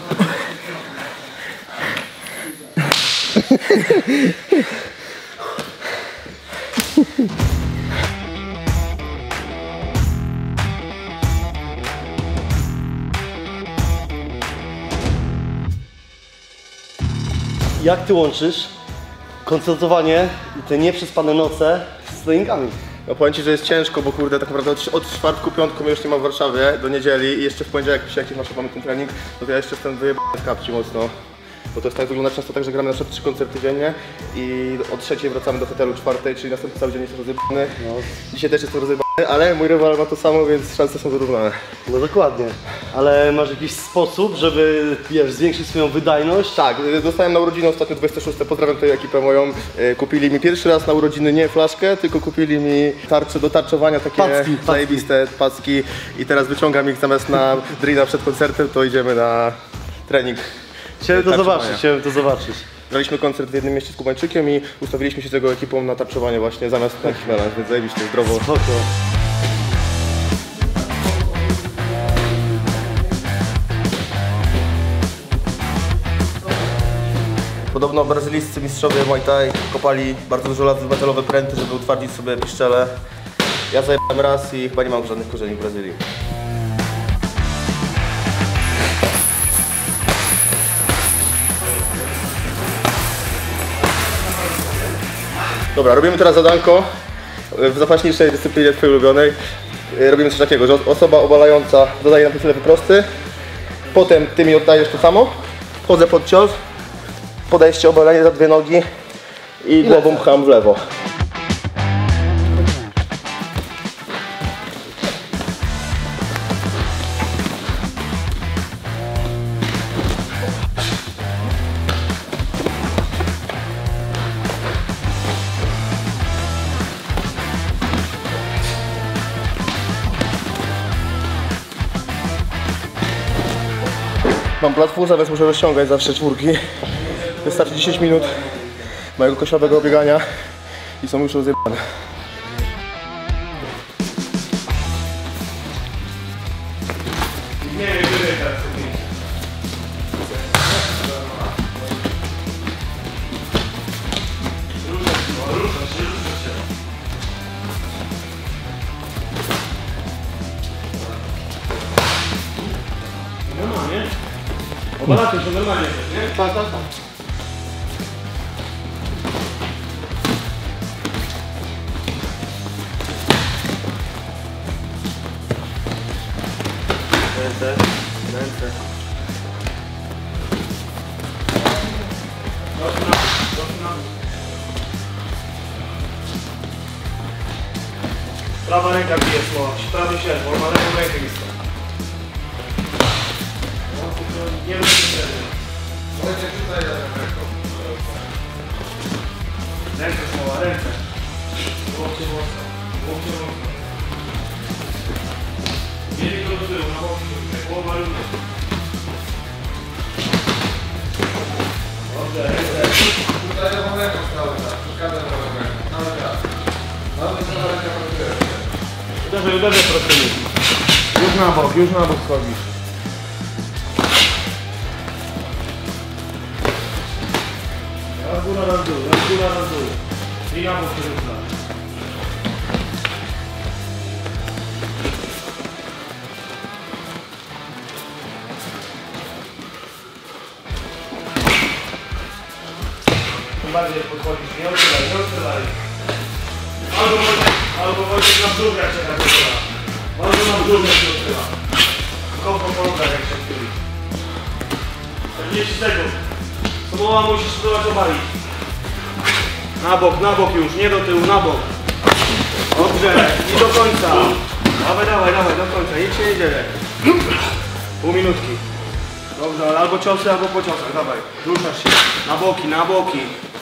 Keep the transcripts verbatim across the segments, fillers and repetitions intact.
Jak ty łączysz koncertowanie i te nieprzespane noce z treningami? No powiem ci, że jest ciężko, bo kurde tak naprawdę od, od czwartku, piątku mnie już nie ma w Warszawie do niedzieli i jeszcze w poniedziałek, jak jakiś masz mamy ten trening, no to ja jeszcze jestem wyjebany z kapci mocno. Bo to jest tak, wygląda często tak, że gramy na przykład trzy koncerty dziennie i o trzeciej wracamy do hotelu, czwartej, czyli następny cały dzień jest rozjebany. No. Dzisiaj też jestem rozjebany, ale mój rywal ma to samo, więc szanse są wyrównane. No dokładnie. Ale masz jakiś sposób, żeby, wiesz, zwiększyć swoją wydajność? Tak, dostałem na urodziny ostatnio dwudzieste szóste, pozdrawiam tę ekipę moją. Kupili mi pierwszy raz na urodziny nie flaszkę, tylko kupili mi tarcze do tarczowania, takie packi, zajebiste packi i teraz wyciągam ich zamiast na drina przed koncertem, to idziemy na trening. Chciałem to zobaczyć, chciałem to zobaczyć. Graliśmy koncert w jednym mieście z Kubańczykiem i ustawiliśmy się z jego ekipą na tarczowanie właśnie zamiast na jakiś melanż, więc zajebiście, zdrowo. Spoko. Podobno brazylijscy mistrzowie Muay Thai kopali bardzo dużo lat w metalowe pręty, żeby utwardzić sobie piszczele. Ja zajebałem raz i chyba nie mam żadnych korzeni w Brazylii. Dobra, robimy teraz zadanko w zapaśniczej dyscyplinie twojej ulubionej. Robimy coś takiego, że osoba obalająca dodaje na tyle wyprosty, potem ty mi oddajesz to samo, wchodzę pod cios, podejście, obalenie za dwie nogi i, I głową pcham w lewo. Mam platformę, więc muszę rozciągać zawsze czwórki. Wystarczy dziesięć minut mojego koślawego biegania i są już rozjebane. Obalacie to normalnie też, nie? Tak, tak, tak. Ręce, ręce. Prawa ręka bije słowa, prawy sierp, on ma lewą rękę nisko. Nie wiem, co ręce słowa, ręce. Łokcie mocno, łokcie mocno. Nie tylko do tyłu, na boki, głowa równa. Dobrze, ręce. Tutaj lewą ręką stały, tak, przeszkadza lewą ręką, nawet raz. Nawet prawa ręka pracuje. Uderzaj, uderzaj prosto. Już na bok, już na bok schodzisz. Raz góra, raz dół, raz góra, raz dół. I na bok się rzuca. Tym bardziej podchodzisz, nie odchylaj, nie odchylaj. Albo Wojtek, albo Wojtek na brzuch jak się tak odchyla. Albo na brzuch jak się odchyla. Kopą po nogach jak się odchyli. czterdzieści sekund. Samoła musisz spróbować obalić. Na bok, na bok już, nie do tyłu, na bok. Dobrze, i do końca. Dawaj, dawaj, dawaj, do końca, nic się nie dzieje. Pół minutki. Dobrze, ale albo ciosy, albo po ciosach, dawaj. Ruszasz się. Na boki, na boki.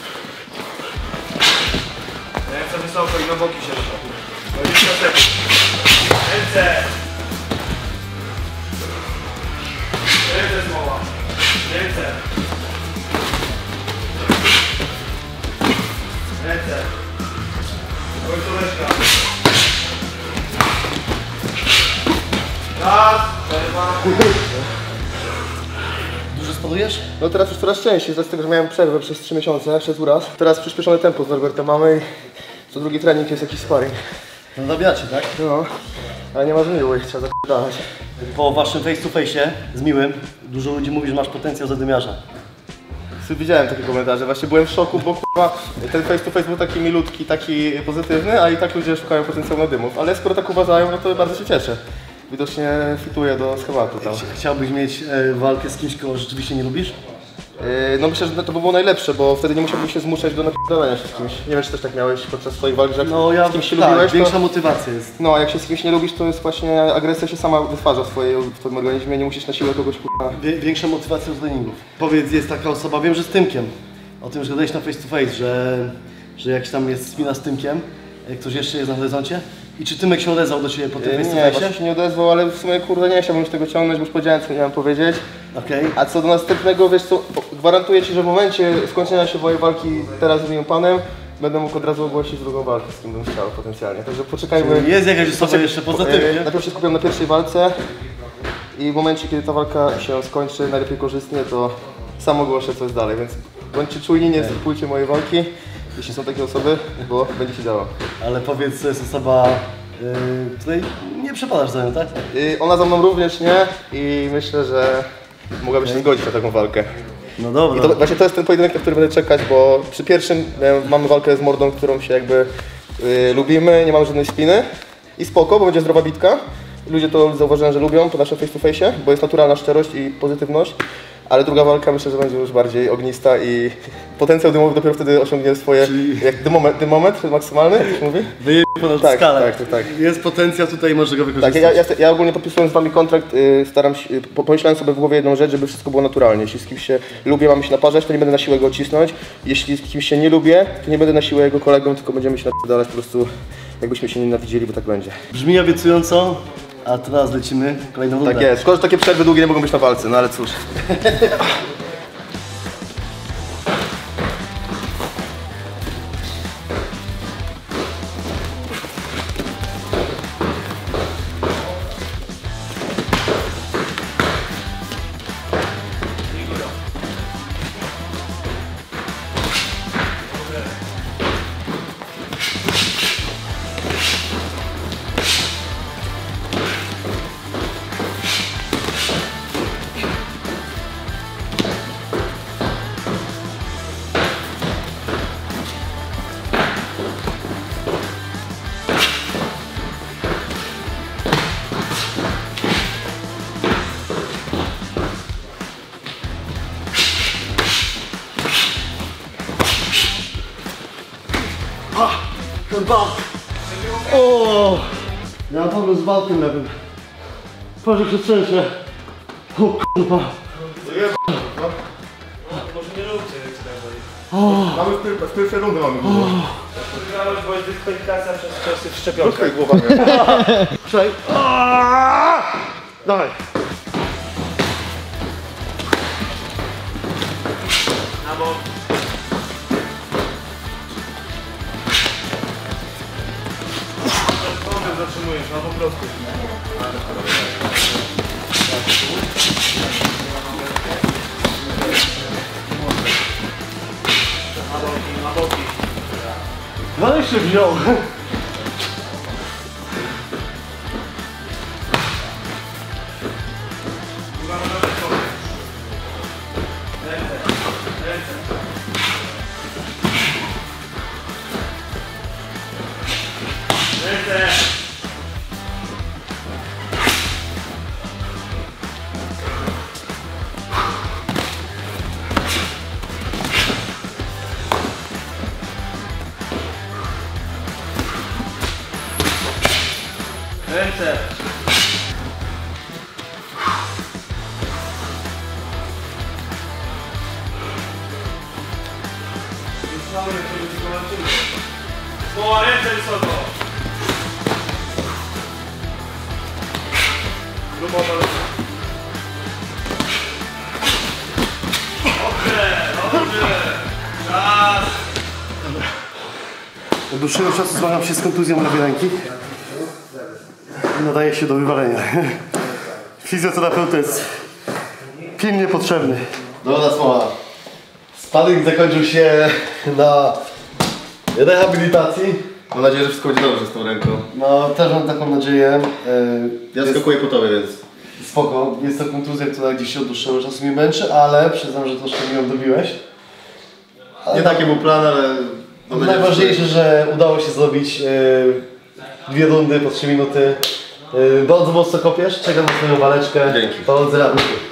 Ręce wysoko i na boki się rusza. dwadzieścia sekund. Ręce. Ręce smoła. Ręce. Ręce. Końcóweczka. Raz. Przerwa. spadujesz? No teraz już coraz częściej, z tego, że miałem przerwę przez trzy miesiące, przez uraz. Teraz przyspieszone tempo z Norbertem mamy i co drugi trening jest jakiś sparring. No zabijacie, tak? No, ale nie ma zmiłych, trzeba zap***dać. Po waszym face to face z Miłym, dużo ludzi mówi, że masz potencjał zadymiarza. Widziałem takie komentarze, właśnie byłem w szoku, bo kurwa, ten face to face był taki milutki, taki pozytywny, a i tak ludzie szukają potencjału na dymów. Ale skoro tak uważają, no to bardzo się cieszę. Widocznie fituje do schematu tam. Chciałbyś mieć e, walkę z kimś, kogo rzeczywiście nie lubisz? Yy, no myślę, że to by było najlepsze, bo wtedy nie musiałbym się zmuszać do napierdalania się z kimś. Nie wiem, czy też tak miałeś podczas swoich walk, że jak No ja z kimś się tak, lubiłeś, większa to... motywacja jest. No, a jak się z kimś nie lubisz, to jest właśnie agresja się sama wytwarza w, twojej, w twoim organizmie, nie musisz na siłę kogoś kurwa. Wie, większa motywacja do treningów. Powiedz, jest taka osoba, wiem, że z Tymkiem, o tym, że gadałeś na face to face, że, że jakiś tam jest spina z Tymkiem, jak ktoś jeszcze jest na horyzoncie. I czy Tymek się odezwał do Ciebie po tym Yy, face to nie, face? właśnie się nie odezwał, ale w sumie kurde nie chciałbym już tego ciągnąć, bo już powiedziałem, co miałem powiedzieć. Okej. A co do następnego, wiesz co, gwarantuję Ci, że w momencie skończenia się mojej walki teraz z moim panem, będę mógł od razu ogłosić drugą walkę, z kim bym chciał potencjalnie. Także poczekajmy. Jest jakaś osoba jeszcze poza tym, Yy, nie? Najpierw się skupiam na pierwszej walce i w momencie, kiedy ta walka się skończy, najlepiej korzystnie, to sam ogłoszę, co jest dalej, więc bądźcie czujni, nie zrywujcie mojej walki, jeśli są takie osoby, bo będzie się działo. Ale powiedz, to jest osoba, yy, której nie przepadasz za nią, tak? Yy, ona za mną również nie i myślę, że mogłaby się nie zgodzić na taką walkę. No dobra. I to, właśnie to jest ten pojedynek, na który będę czekać, bo przy pierwszym e, mamy walkę z mordą, którą się jakby e, lubimy, nie mamy żadnej spiny i spoko, bo będzie zdrowa bitka. Ludzie to zauważyłem, że lubią po naszym face to face, bo jest naturalna szczerość i pozytywność. Ale druga walka myślę, że będzie już bardziej ognista i potencjał dymowy dopiero wtedy osiągnie swoje, Czyli- jak dymometr, dymometr maksymalny, jak to się mówi? Wyjebie ponad Tak, skalę. tak, tak, tak. Jest potencjał tutaj, może go Tak, wykorzystać. ja, ja, ja ogólnie podpisując z Wami kontrakt, y, staram się, y, po- pomyślałem sobie w głowie jedną rzecz, żeby wszystko było naturalnie. Jeśli z kimś się lubię, mamy się naparzać, to nie będę na siłę go cisnąć. Jeśli z kimś się nie lubię, to nie będę na siłę jego kolegą, tylko będziemy się napierdalać po prostu, jakbyśmy się nie nienawidzili, bo tak będzie. Brzmi obiecująco, a teraz lecimy kolejną rundę. Tak jest, szkoda, że takie przerwy długie nie mogą być na walce, no ale cóż. Ten bał. O! Ja mam problem z bałkiem lewym. Proszę się trzęsie. O kurwa. Może nie róbcie, jak się Mamy w, pier- w pierwszej rundy mamy było. Wygrałeś, bo jest dyskwalifikacja przez kwestię w szczepionkę. Tutaj głowa. Słuchaj. Aaaa! Dawaj. Na bok. Kątem zatrzymujesz, no po prostu. Na boki, na boki. Dalej się wziął. Ręce. Połowa ręce wysoko. Grubo do Dobrze, dobrze. Czas. Od dłuższego czasu zmagam się z kontuzją lewej ręki. I nadaje się do wywalenia. Fizjoterapeuta jest pilnie potrzebny. Dobra smoła. Spadek zakończył się na rehabilitacji. Mam nadzieję, że wszystko będzie dobrze z tą ręką. No też mam taką nadzieję. Ja Jest skakuję po tobie, więc... spoko. Jest to kontuzja, która gdzieś się od dłuższego czasu mnie męczy, ale przyznam, że troszkę mi ją dobiłeś. Ale Nie taki był plan, ale... mam nadzieję, najważniejsze, że udało się zrobić e, dwie rundy po trzy minuty. E, bardzo mocno kopiesz, czekam na swoją waleczkę. Dzięki. Powodzenia.